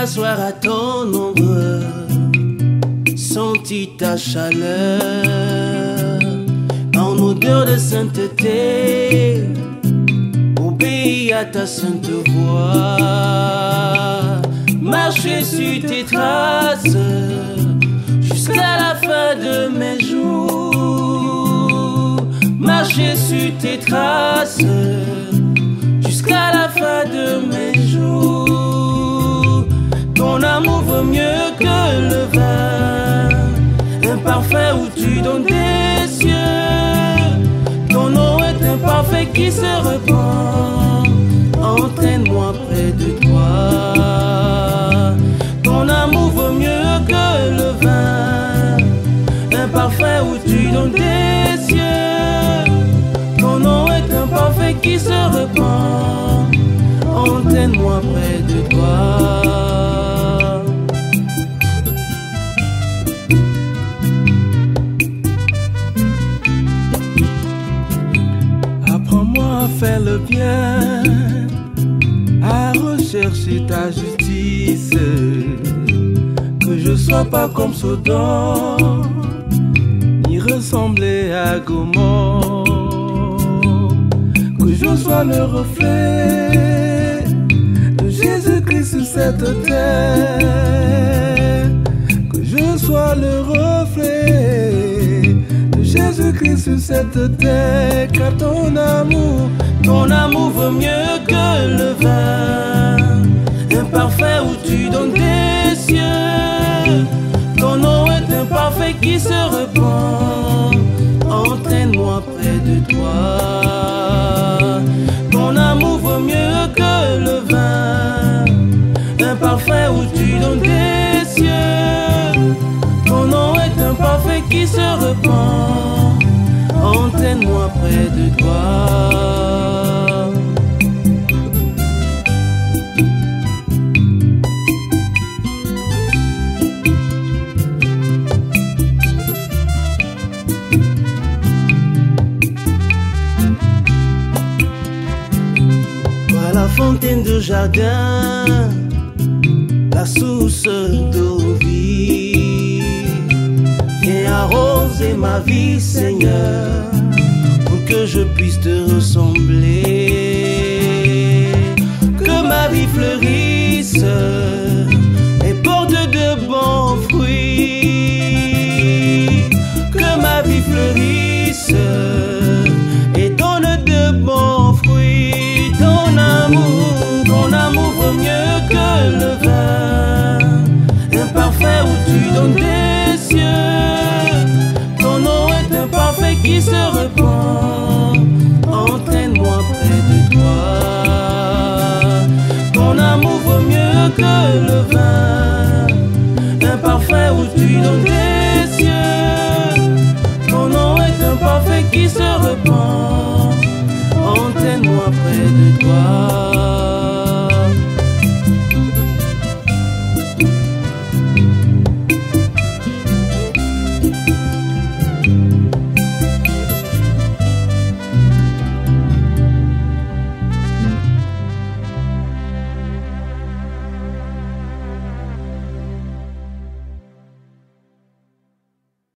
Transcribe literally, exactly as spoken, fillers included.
m'asseoir à ton ombre, sentis ta chaleur, en odeur de sainteté, obéis à ta sainte voix, marcher sur tes traces, jusqu'à la fin de mes jours, marcher sur tes traces, jusqu'à la fin de mes jours. Ton amour vaut mieux que le vin, imparfait où tu donnes des cieux. Ton nom est imparfait qui se répand, entraîne-moi près de toi. Ton amour vaut mieux que le vin, imparfait où tu donnes des cieux. Ton nom est imparfait qui se répand, entraîne-moi près de toi. Apprends-moi à faire le bien, à rechercher ta justice, que je sois pas comme Sodome, ni ressembler à Gomorrhe, que je sois le reflet de Jésus-Christ sur cette terre, que je sois le reflet de Jésus-Christ sur cette terre, car ton amour, ton amour vaut mieux que le vin, imparfait où tu donnes des cieux. Ton nom est imparfait qui se répand, entraîne-moi près de toi. Ton amour vaut mieux que le vin, imparfait où tu donnes des cieux. Ton nom est imparfait qui se répand, entraîne-moi près de toi. La fontaine de jardin, la source d'eau vie, viens arroser ma vie, Seigneur, pour que je puisse te ressembler, que ma vie fleurisse et porte de bons fruits, que ma vie fleurisse et donne de bons fruits. Ton amour, ton amour vaut mieux que le vin, imparfait où tu donnes des cieux. Ton nom est imparfait qui se répand, entraîne-moi près de toi. Ton amour vaut mieux que le vin, imparfait où tu donnes des cieux. Ton nom est imparfait qui se répand, entraîne-moi près de toi.